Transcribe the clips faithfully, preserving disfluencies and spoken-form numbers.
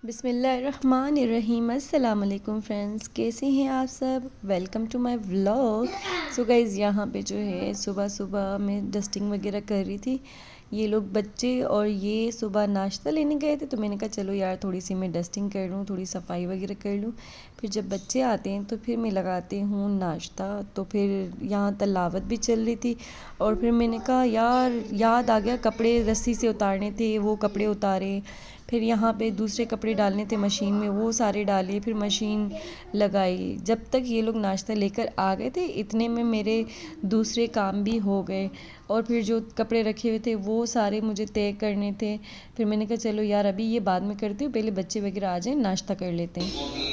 बिस्मिल्लाहिर्रहमानिर्रहीम। अस्सलाम वालेकुम फ्रेंड्स, कैसे हैं आप सब। Welcome to my vlog. So guys, यहाँ पे जो है सुबह सुबह मैं डस्टिंग वगैरह कर रही थी। ये लोग बच्चे और ये सुबह नाश्ता लेने गए थे, तो मैंने कहा चलो यार थोड़ी सी मैं डस्टिंग कर लूँ, थोड़ी सफाई वगैरह कर लूँ। फिर जब बच्चे आते हैं तो फिर मैं लगाती हूँ नाश्ता। तो फिर यहाँ तलावत भी चल रही थी और फिर मैंने कहा यार याद आ गया, कपड़े रस्सी से उतारने थे, वो कपड़े उतारे। फिर यहाँ पे दूसरे कपड़े डालने थे मशीन में, वो सारे डाले, फिर मशीन लगाई। जब तक ये लोग नाश्ता लेकर आ गए थे इतने में मेरे दूसरे काम भी हो गए। और फिर जो कपड़े रखे हुए थे वो सारे मुझे तय करने थे। फिर मैंने कहा चलो यार अभी ये बाद में करती हूँ, पहले बच्चे वगैरह आ जाएं, नाश्ता कर लेते हैं।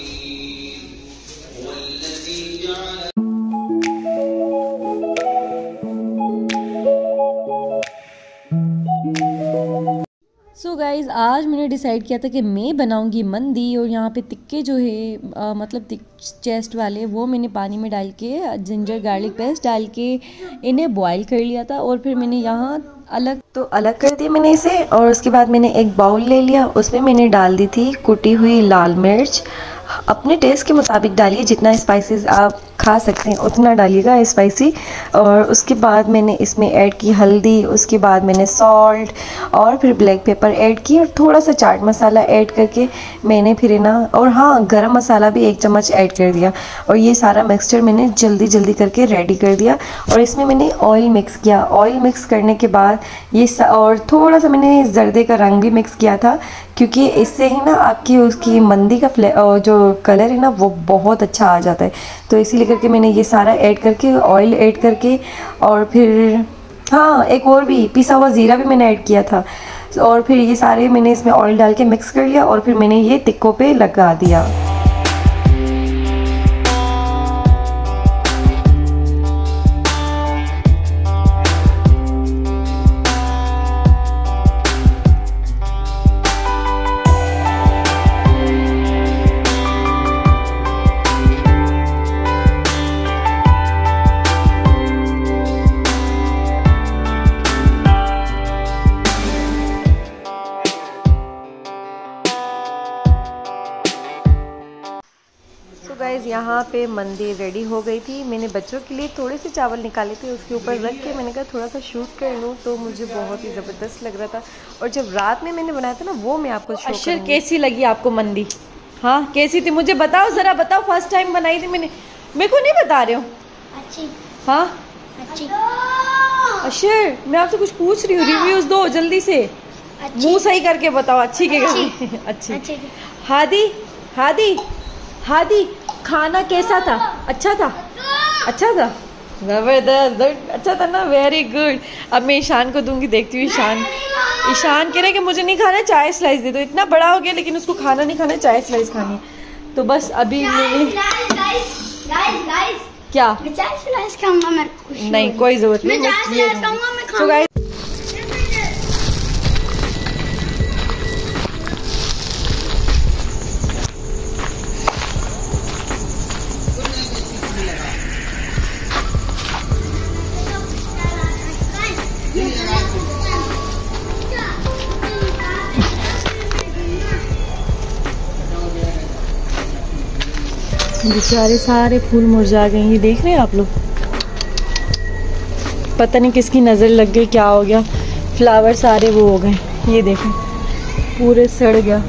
सो so गाइज़, आज मैंने डिसाइड किया था कि मैं बनाऊंगी मंदी। और यहाँ पे टिक्के जो है आ, मतलब टिक चेस्ट वाले, वो मैंने पानी में डाल के जिंजर गार्लिक पेस्ट डाल के इन्हें बॉईल कर लिया था। और फिर मैंने यहाँ अलग तो अलग कर दिया मैंने इसे। और उसके बाद मैंने एक बाउल ले लिया, उसमें मैंने डाल दी थी कुटी हुई लाल मिर्च। अपने टेस्ट के मुताबिक डालिए, जितना स्पाइसेस आप खा सकते हैं उतना डालिएगा स्पाइसी। और उसके बाद मैंने इसमें ऐड की हल्दी, उसके बाद मैंने सॉल्ट और फिर ब्लैक पेपर ऐड की और थोड़ा सा चाट मसाला ऐड करके मैंने फिर ना, और हाँ गरम मसाला भी एक चम्मच ऐड कर दिया। और ये सारा मिक्सचर मैंने जल्दी जल्दी करके रेडी कर दिया। और इसमें मैंने ऑयल मिक्स किया। ऑयल मिक्स करने के बाद ये और थोड़ा सा मैंने जर्दे का रंग भी मिक्स किया था, क्योंकि इससे ही ना आपकी उसकी मंदी का फ्ले जो कलर है ना वो बहुत अच्छा आ जाता है। तो इसीलिए करके मैंने ये सारा ऐड करके ऑयल ऐड करके, और फिर हाँ एक और भी पिसा हुआ ज़ीरा भी मैंने ऐड किया था। और फिर ये सारे मैंने इसमें ऑयल डाल के मिक्स कर लिया और फिर मैंने ये टिक्कों पे लगा दिया। गाइस, यहाँ पे मंदी रेडी हो गई थी। मैंने बच्चों के लिए थोड़े से चावल निकाले थे, उसके ऊपर रख के मैंने कहा थोड़ा सा शूट कर लूँ, तो मुझे बहुत ही ज़बरदस्त लग रहा था। और जब रात में मैंने बनाया था ना वो मैं आपको शो करूँगी। कैसी लगी आपको मंदी? हाँ कैसी थी मुझे बताओ, ज़रा बताओ। फर्स्ट टाइम बनाई थी मैंने, मेरे को नहीं बता रहे हो? अच्छी। हाँ अच्छी। अशर, मैं आपसे कुछ पूछ रही हूँ, रिव्यूज़ दो जल्दी से, मुँह सही करके बताओ। अच्छी के अच्छी। हादी हादी हादी, खाना कैसा था? अच्छा था? अच्छा था, ज़बरदस्त, अच्छा था ना। Very good. अब मैं ईशान को दूंगी, देखती हूँ ईशान। ईशान कह रहे कि मुझे नहीं खाना, चाय स्लाइस दे दो। इतना बड़ा हो गया लेकिन उसको खाना नहीं खाना, चाय स्लाइस खानी है। तो बस अभी मैंने क्या चाय स्लाइस खाऊंगा मैं? नहीं कोई जरूरत नहीं। बेचारे सारे फूल मुरझा गए, ये देख रहे हैं आप लोग। पता नहीं किसकी नज़र लग गई, क्या हो गया, फ्लावर सारे वो हो गए। ये देखें पूरे सड़ गया।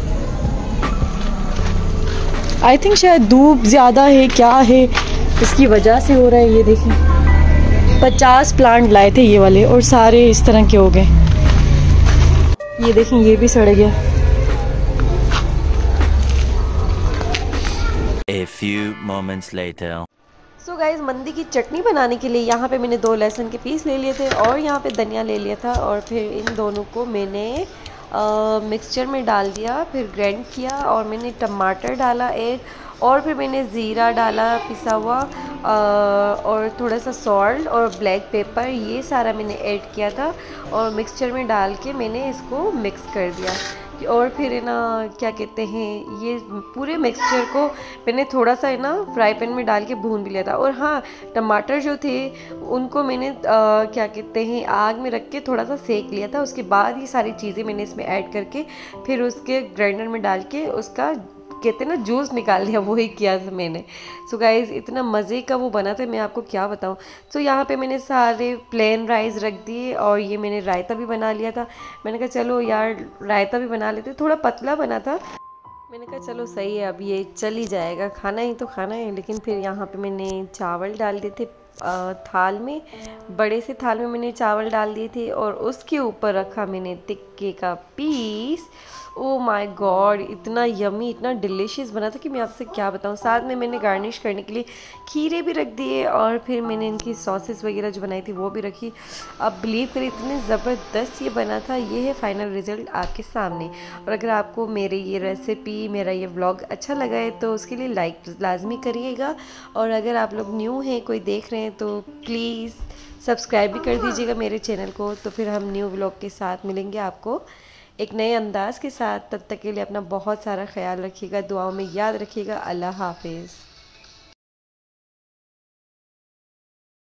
आई थिंक शायद धूप ज़्यादा है, क्या है इसकी वजह से हो रहा है। ये देखें पचास प्लांट लाए थे ये वाले और सारे इस तरह के हो गए। ये देखें ये भी सड़ गया। A few moments later. So guys, मंदी की चटनी बनाने के लिए यहाँ पे मैंने दो लहसुन के पीस ले लिए थे और यहाँ पे धनिया ले लिया था। और फिर इन दोनों को मैंने मिक्सचर में डाल दिया, फिर ग्राइंड किया। और मैंने टमाटर डाला एक, और फिर मैंने ज़ीरा डाला पिसा हुआ, और थोड़ा सा सॉल्ट और ब्लैक पेपर, ये सारा मैंने ऐड किया था। और मिक्सचर में डाल के मैंने इसको मिक्स कर दिया। और फिर है ना क्या कहते हैं, ये पूरे मिक्सचर को मैंने थोड़ा सा है ना फ्राई पैन में डाल के भून भी लिया था। और हाँ, टमाटर जो थे उनको मैंने आ, क्या कहते हैं आग में रख के थोड़ा सा सेक लिया था। उसके बाद ये सारी चीज़ें मैंने इसमें ऐड करके फिर उसके ग्राइंडर में डाल के उसका कहते हैं ना जूस निकाल लिया, वही किया था मैंने। सो गाइज़ इतना मज़े का वो बना था, मैं आपको क्या बताऊँ। सो यहाँ पे मैंने सारे प्लेन राइस रख दिए और ये मैंने रायता भी बना लिया था। मैंने कहा चलो यार रायता भी बना लेते, थोड़ा पतला बना था। मैंने कहा चलो सही है, अब ये चल ही जाएगा, खाना ही तो खाना है। लेकिन फिर यहाँ पे मैंने चावल डाल दिए थे थाल में, बड़े से थाल में मैंने चावल डाल दिए थे और उसके ऊपर रखा मैंने टिक्के का पीस। ओ माय गॉड, इतना यमी, इतना डिलीशियस बना था कि मैं आपसे क्या बताऊं। साथ में मैंने गार्निश करने के लिए खीरे भी रख दिए और फिर मैंने इनकी सॉसेस वगैरह जो बनाई थी वो भी रखी। अब बिलीव करें इतने ज़बरदस्त ये बना था। ये है फाइनल रिज़ल्ट आपके सामने। और अगर आपको मेरी ये रेसिपी, मेरा ये व्लॉग अच्छा लगा है तो उसके लिए लाइक लाजमी करिएगा। और अगर आप लोग न्यू हैं, कोई देख रहे हैं, तो प्लीज़ सब्सक्राइब भी कर दीजिएगा मेरे चैनल को। तो फिर हम न्यू व्लॉग के साथ मिलेंगे आपको एक नए अंदाज़ के साथ। तब तक के लिए अपना बहुत सारा ख्याल रखिएगा, दुआओं में याद रखिएगा। अल्लाह हाफिज़।